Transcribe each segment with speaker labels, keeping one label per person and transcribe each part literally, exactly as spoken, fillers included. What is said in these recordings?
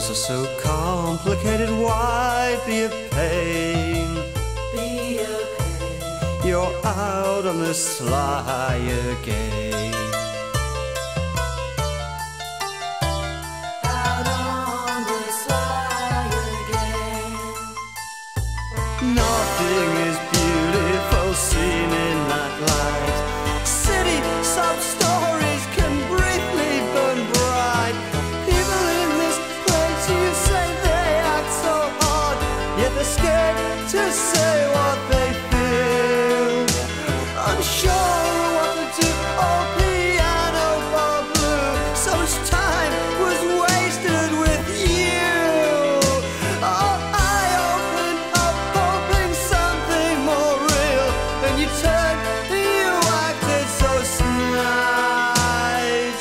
Speaker 1: Things are so complicated, why be a pain?
Speaker 2: Be a pain.
Speaker 1: You're out on the sly again.
Speaker 2: Out on the sly again.
Speaker 1: Nothing is beautiful seen in that light. City sob stories can briefly burn bright. People in this place, you say they act so odd, yet they're scared to say what they feel. Unsure what to do, oh piano bar blue. So much time was wasted with you. Oh, I opened up hoping something more real, and you turned and you acted so snide.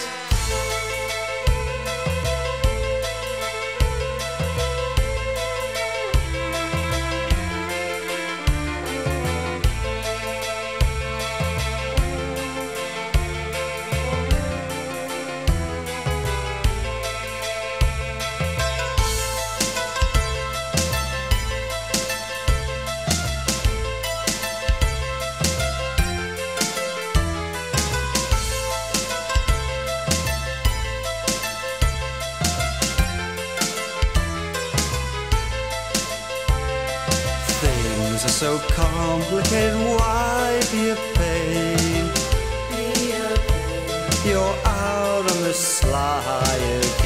Speaker 1: Things are so complicated, why be a pain?
Speaker 2: Be a pain.
Speaker 1: You're out on the sly again.